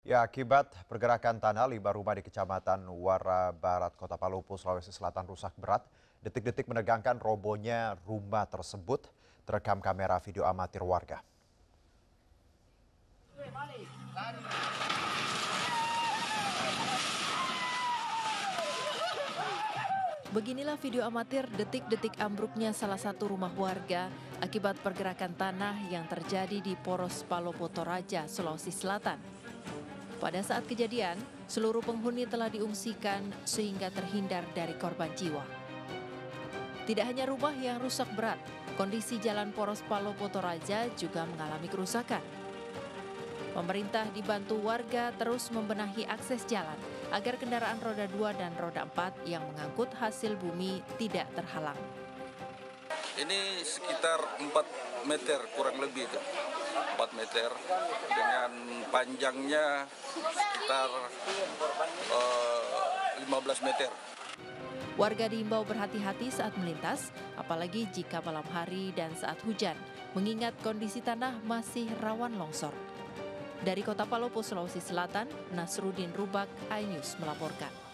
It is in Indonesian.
Ya, akibat pergerakan tanah, 5 rumah di Kecamatan Wara Barat, Kota Palopo, Sulawesi Selatan rusak berat. Detik-detik menegangkan robohnya rumah tersebut terekam kamera video amatir warga. Beginilah video amatir detik-detik ambruknya salah satu rumah warga akibat pergerakan tanah yang terjadi di Poros Palopo Toraja, Sulawesi Selatan. Pada saat kejadian, seluruh penghuni telah diungsikan sehingga terhindar dari korban jiwa. Tidak hanya rumah yang rusak berat, kondisi jalan Poros Palopo Toraja juga mengalami kerusakan. Pemerintah dibantu warga terus membenahi akses jalan agar kendaraan roda 2 dan roda 4 yang mengangkut hasil bumi tidak terhalang. Ini sekitar 4 meter kurang lebih itu. 4 meter dengan panjangnya sekitar 15 meter. Warga diimbau berhati-hati saat melintas, apalagi jika malam hari dan saat hujan, mengingat kondisi tanah masih rawan longsor. Dari Kota Palopo, Sulawesi Selatan, Nasruddin Rubak, iNews melaporkan.